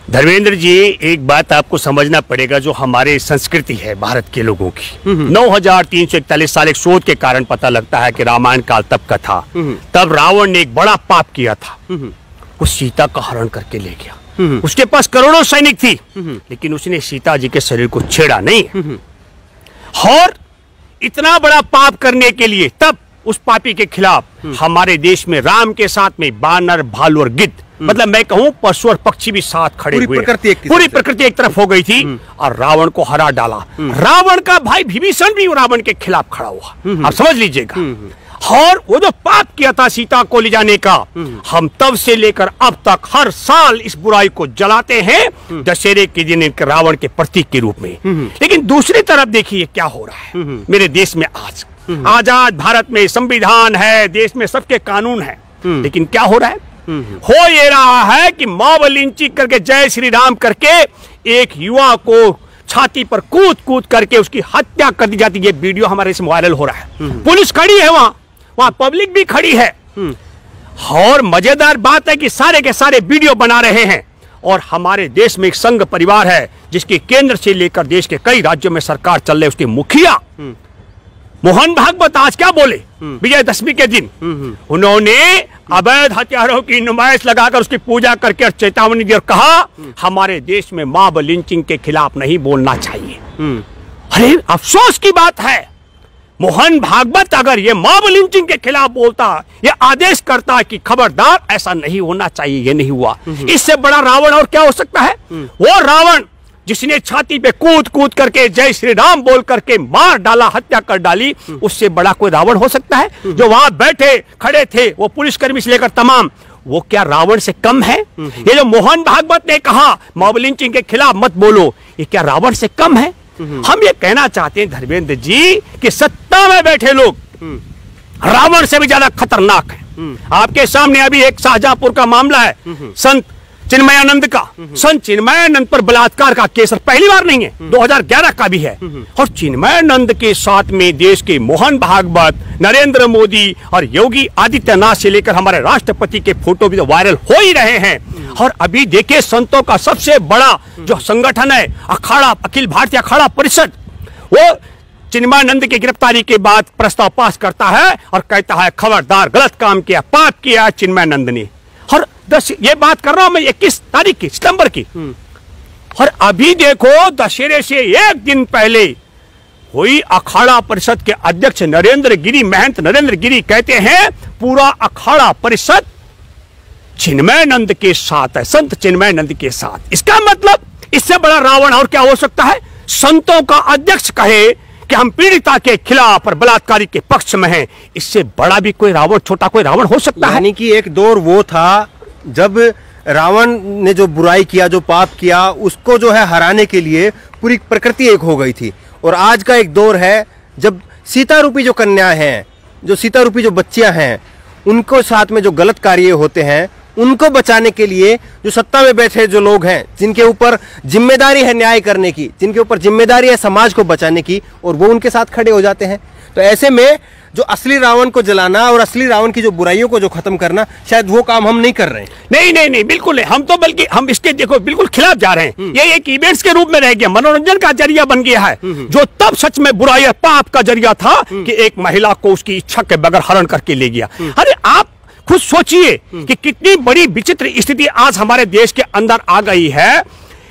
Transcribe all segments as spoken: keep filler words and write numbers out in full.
धर्मेंद्र जी, एक बात आपको समझना पड़ेगा, जो हमारे संस्कृति है भारत के लोगों की, नौ हजार तीन सौ इकतालीस साल एक शोध के कारण पता लगता है कि रामायण काल तब का था। तब रावण ने एक बड़ा पाप किया था, वो सीता का हरण करके ले गया। उसके पास करोड़ों सैनिक थी, लेकिन उसने सीता जी के शरीर को छेड़ा नहीं। और इतना बड़ा पाप करने के लिए तब उस पापी के खिलाफ हमारे देश में राम के साथ में बानर, भालू और गिद्ध, मतलब मैं कहूं पशु और पक्षी भी साथ खड़े हुए, प्रकृति पूरी प्रकृति एक तरफ हो गई थी और रावण को हरा डाला। रावण का भाई विभीषण भी रावण के खिलाफ खड़ा हुआ, आप समझ लीजिएगा। और वो जो पाप किया था सीता को ले जाने का, हम तब से लेकर अब तक हर साल इस बुराई को जलाते हैं दशहरे के दिन एक रावण के प्रतीक के रूप में। लेकिन दूसरी तरफ देखिए क्या हो रहा है मेरे देश में। आज आजाद भारत में संविधान है, देश में सबके कानून है, लेकिन क्या हो रहा है? हो ये रहा है कि मॉब लिंचिंग करके, जय श्री राम करके एक युवा को छाती पर कूद कूद करके उसकी हत्या कर दी जाती है। ये वीडियो हमारे इसमें वायरल हो रहा है। पुलिस खड़ी है वहां, वहां पब्लिक भी खड़ी है। और मजेदार बात है कि सारे के सारे वीडियो बना रहे हैं। और हमारे देश में एक संघ परिवार है जिसकी केंद्र से लेकर देश के कई राज्यों में सरकार चल रही, उसके मुखिया मोहन भागवत आज क्या बोले विजयदशमी के दिन? उन्होंने अवैध हथियारों की नुमाइश लगाकर उसकी पूजा करके और चेतावनी दी और कहा हमारे देश में मॉब लिंचिंग के खिलाफ नहीं बोलना चाहिए। अरे अफसोस की बात है, मोहन भागवत अगर ये मॉब लिंचिंग के खिलाफ बोलता, ये आदेश करता कि खबरदार ऐसा नहीं होना चाहिए, ये नहीं हुआ। इससे बड़ा रावण और क्या हो सकता है? वो रावण जिसने छाती पे कूद कूद करके जय श्री राम बोल करके मार डाला, हत्या कर डाली, उससे बड़ा कोई रावण हो सकता है? जो वहां बैठे खड़े थे वो पुलिसकर्मी से लेकर तमाम, वो क्या रावण से कम है? ये जो मोहन भागवत ने कहा मॉब लिंचिंग के खिलाफ मत बोलो, ये क्या रावण से कम है? हम ये कहना चाहते हैं धर्मेंद्र जी कि सत्ता में बैठे लोग रावण से भी ज्यादा खतरनाक है। आपके सामने अभी एक शाहजहांपुर का मामला है, संत चिन्मयानंद का। संत चिन्मयानंद पर बलात्कार का केस पहली बार नहीं है, दो हज़ार ग्यारह का भी है। और चिन्मयानंद के साथ में देश के मोहन भागवत, नरेंद्र मोदी और योगी आदित्यनाथ से लेकर हमारे राष्ट्रपति के फोटो भी तो वायरल हो ही रहे हैं। और अभी देखिए संतों का सबसे बड़ा जो संगठन है अखाड़ा, अखिल भारतीय अखाड़ा परिषद, वो चिन्मयानंद की गिरफ्तारी के बाद प्रस्ताव पास करता है और कहता है खबरदार, गलत काम किया, पाप किया चिन्मयानंद ने। और दस ये बात कर रहा हूं मैं इक्कीस तारीख की, सितंबर की। और अभी देखो दशहरे से एक दिन पहले हुई अखाड़ा परिषद के अध्यक्ष नरेंद्र गिरी, महंत नरेंद्र गिरी कहते हैं पूरा अखाड़ा परिषद चिन्मयानंद के साथ है, संत चिन्मयानंद के साथ। इसका मतलब इससे बड़ा रावण और क्या हो सकता है? संतों का अध्यक्ष कहे कि हम पीड़िता के खिलाफ और बलात्कारी के पक्ष में हैं, इससे बड़ा भी कोई रावण, छोटा कोई रावण हो सकता है? यानी कि एक दौर वो था जब रावण ने जो बुराई किया, जो पाप किया, उसको जो है हराने के लिए पूरी प्रकृति एक हो गई थी। और आज का एक दौर है जब सीता रूपी जो कन्या हैं, जो सीता रूपी जो बच्चियां हैं, उनको साथ में जो गलत कार्य होते हैं, उनको बचाने के लिए जो सत्ता में बैठे जो लोग हैं, जिनके ऊपर जिम्मेदारी है न्याय करने की, जिनके ऊपर जिम्मेदारी है समाज को बचाने की, और वो उनके साथ खड़े हो जाते हैं। तो ऐसे में जो असली रावण को जलाना और असली रावण की जो बुराइयों को जो खत्म करना, शायद वो काम हम नहीं कर रहे हैं। नहीं नहीं नहीं, बिल्कुल नहीं। हम तो बल्कि हम इसके देखो बिल्कुल खिलाफ जा रहे हैं। ये एक इवेंट्स के रूप में रह गया, मनोरंजन का जरिया बन गया है, जो तब सच में बुराई और पाप का जरिया था कि एक महिला को उसकी इच्छा के बगैर हरण करके ले गया। अरे आप खुद सोचिए कि कितनी बड़ी विचित्र स्थिति आज हमारे देश के अंदर आ गई है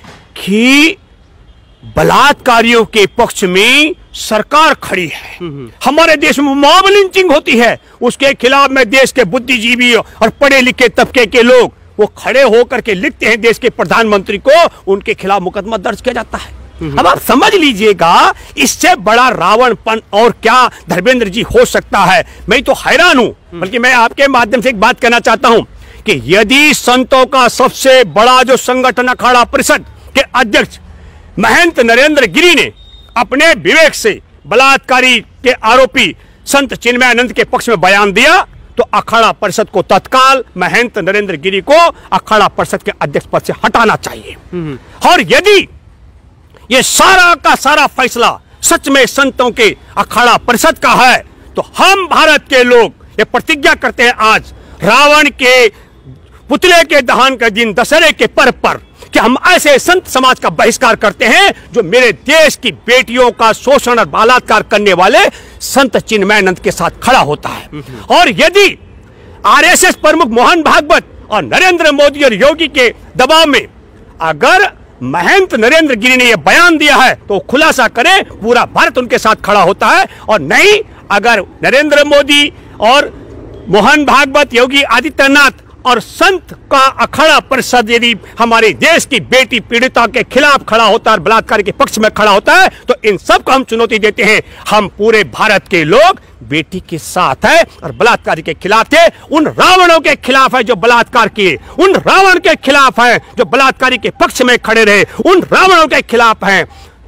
कि बलात्कारियों के पक्ष में सरकार खड़ी है। हमारे देश में मॉब लिंचिंग होती है, उसके खिलाफ में देश के बुद्धिजीवी और पढ़े लिखे तबके के लोग वो खड़े होकर के लिखते हैं देश के प्रधानमंत्री को, उनके खिलाफ मुकदमा दर्ज किया जाता है। अब आप समझ लीजिएगा इससे बड़ा रावणपन और क्या धर्मेंद्र जी हो सकता है? मैं तो हैरान हूं। बल्कि मैं आपके माध्यम से एक बात कहना चाहता हूं कि यदि संतों का सबसे बड़ा जो संगठन अखाड़ा परिषद के अध्यक्ष महंत नरेंद्र गिरी ने अपने विवेक से बलात्कारी के आरोपी संत चिन्मयानंद के पक्ष में बयान दिया, तो अखाड़ा परिषद को तत्काल महंत नरेंद्र गिरी को अखाड़ा परिषद के अध्यक्ष पद से हटाना चाहिए। और यदि ये सारा का सारा फैसला सच में संतों के अखाड़ा परिषद का है, तो हम भारत के लोग ये प्रतिज्ञा करते हैं आज रावण के पुतले के दहन के दिन दशहरे के पर्व पर कि हम ऐसे संत समाज का बहिष्कार करते हैं जो मेरे देश की बेटियों का शोषण और बलात्कार करने वाले संत चिन्मयानंद के साथ खड़ा होता है। और यदि आरएसएस प्रमुख मोहन भागवत और नरेंद्र मोदी और योगी के दबाव में अगर महंत नरेंद्र गिरी ने यह बयान दिया है तो खुलासा करे, पूरा भारत उनके साथ खड़ा होता है। और नहीं, अगर नरेंद्र मोदी और मोहन भागवत, योगी आदित्यनाथ और संत का अखाड़ा परिषद यदि हमारे देश की बेटी पीड़िता के खिलाफ खड़ा होता है, बलात्कार के पक्ष में खड़ा होता है, तो इन सब को हम चुनौती देते हैं। हम पूरे भारत के लोग बेटी के साथ है और बलात्कार के खिलाफ थे। उन रावणों के खिलाफ है जो बलात्कार किए, उन रावण के खिलाफ है जो बलात्कारी के पक्ष में खड़े रहे, उन रावणों के खिलाफ है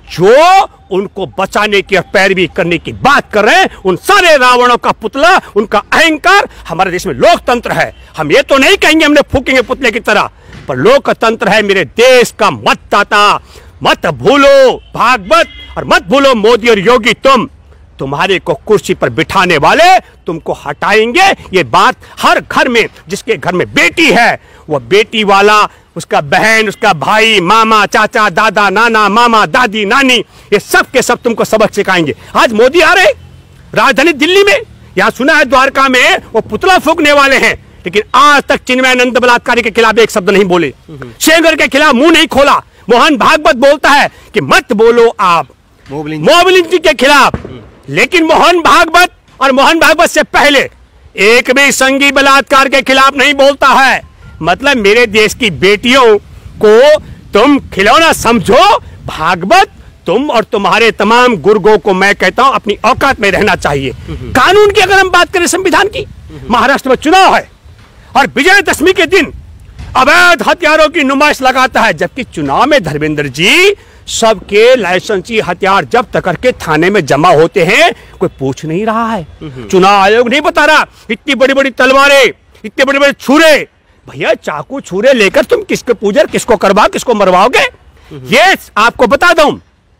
जो उनको बचाने की और पैरवी करने की बात कर रहे हैं। उन सारे रावणों का पुतला, उनका अहंकार। हमारे देश में लोकतंत्र है, हम ये तो नहीं कहेंगे हमने फूकेंगे पुतले की तरह, पर लोकतंत्र है मेरे देश का मतदाता। मत भूलो भागवत और मत भूलो मोदी और योगी, तुम तुम्हारे को कुर्सी पर बिठाने वाले तुमको हटाएंगे। ये बात हर घर में, जिसके घर में बेटी है वो बेटी वाला, उसका बहन, उसका भाई, मामा, चाचा, दादा, नाना, मामा, दादी, नानी, ये सब के सब तुमको सबक सिखाएंगे। आज मोदी आ रहे राजधानी दिल्ली में, यहां सुना है द्वारका में वो पुतला फूकने वाले हैं, लेकिन आज तक चिन्मयानंद बलात्कारी के खिलाफ एक शब्द नहीं बोले, शेंगर के खिलाफ मुंह नहीं खोला। मोहन भागवत बोलता है कि मत बोलो आप मोबिलिंग जी के खिलाफ, लेकिन मोहन भागवत और मोहन भागवत से पहले एक भी संघी बलात्कार के खिलाफ नहीं बोलता है। मतलब मेरे देश की बेटियों को तुम खिलौना समझो। भागवत, तुम और तुम्हारे तमाम गुर्गों को मैं कहता हूं अपनी औकात में रहना चाहिए। कानून की अगर हम बात करें, संविधान की, महाराष्ट्र में चुनाव है और विजयदशमी के दिन अवैध हथियारों की नुमाइश लगाता है, जबकि चुनाव में धर्मेंद्र जी सबके लाइसेंसी हथियार जब्त करके थाने में जमा होते हैं, कोई पूछ नहीं रहा है। चुनाव आयोग नहीं बता रहा इतनी बड़ी बड़ी तलवारें, इतने बड़े बड़े छुरे, भैया चाकू छुरे लेकर तुम किसके पूजर, किसको करवाओ, किसको मरवाओगे? ये आपको बता दूं,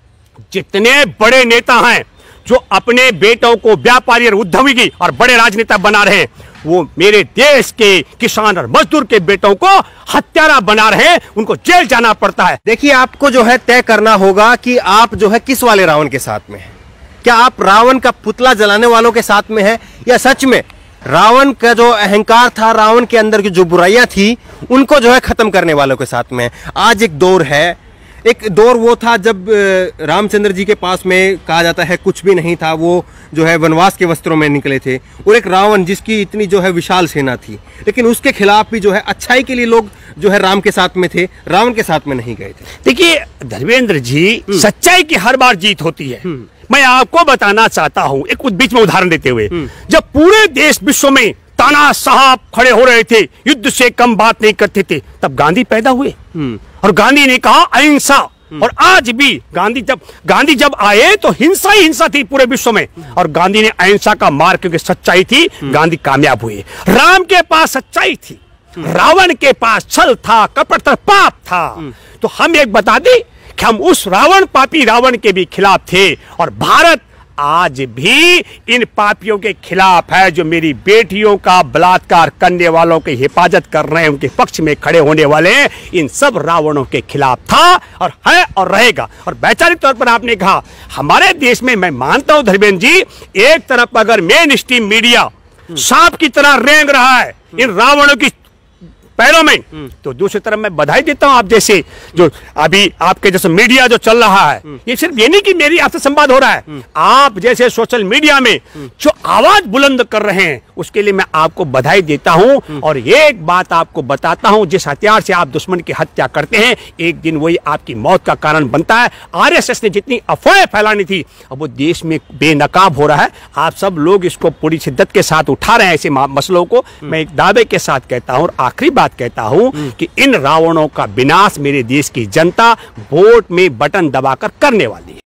जितने बड़े नेता हैं जो अपने बेटों को व्यापारी और उद्यमी और बड़े राजनेता बना रहे हैं, वो मेरे देश के किसान और मजदूर के बेटों को हत्यारा बना रहे हैं, उनको जेल जाना पड़ता है। देखिए, आपको जो है तय करना होगा कि आप जो है किस वाले रावण के साथ में है। क्या आप रावण का पुतला जलाने वालों के साथ में है, या सच में रावण का जो अहंकार था, रावण के अंदर की जो बुराइयां थी, उनको जो है खत्म करने वालों के साथ में है। आज एक दौर है, एक दौर वो था जब रामचंद्र जी के पास में कहा जाता है कुछ भी नहीं था, वो जो है वनवास के वस्त्रों में निकले थे, और एक रावण जिसकी इतनी जो है विशाल सेना थी, लेकिन उसके खिलाफ भी जो है अच्छाई के लिए लोग जो है राम के साथ में थे, रावण के साथ में नहीं गए थे। देखिए धर्मेंद्र जी, सच्चाई की हर बार जीत होती है। मैं आपको बताना चाहता हूं एक बीच में उदाहरण देते हुए, जब पूरे देश विश्व में तानाशाह खड़े हो रहे थे, युद्ध से कम बात नहीं करते थे, तब गांधी पैदा हुए और गांधी ने कहा अहिंसा। और आज भी गांधी जब गांधी जब आए तो हिंसा ही हिंसा थी पूरे विश्व में, और गांधी ने अहिंसा का मार्ग, क्योंकि सच्चाई थी, गांधी कामयाब हुए। राम के पास सच्चाई थी, रावण के पास छल था, कपट था, पाप था। तो हम एक बता दें कि हम उस रावण, पापी रावण के भी खिलाफ थे, और भारत आज भी इन पापियों के खिलाफ है जो मेरी बेटियों का बलात्कार करने वालों की हिफाजत कर रहे हैं, उनके पक्ष में खड़े होने वाले हैं। इन सब रावणों के खिलाफ था और है और रहेगा। और वैचारिक तौर पर आपने कहा हमारे देश में, मैं मानता हूं धर्मेंद्र जी, एक तरफ अगर मेन स्ट्रीम मीडिया सांप की तरह रेंग रहा है इन रावणों की पैरों में, तो दूसरी तरफ मैं बधाई देता हूं आप जैसे जो अभी आपके जैसे मीडिया जो चल रहा है, ये सिर्फ ये नहीं कि मेरी आपसे संवाद हो रहा है, आप जैसे सोशल मीडिया में जो आवाज बुलंद कर रहे हैं, उसके लिए मैं आपको बधाई देता हूं। और ये एक बात आपको बताता हूं, जिस हथियार से आप दुश्मन की हत्या करते हैं, एक दिन वही आपकी मौत का कारण बनता है। आरएसएस ने जितनी अफवाहें फैलानी थी, अब वो देश में बेनकाब हो रहा है। आप सब लोग इसको पूरी शिद्दत के साथ उठा रहे हैं ऐसे मसलों को। मैं एक दावे के साथ कहता हूं और आखिरी बात कहता हूं कि इन रावणों का विनाश मेरे देश की जनता वोट में बटन दबाकर करने वाली है।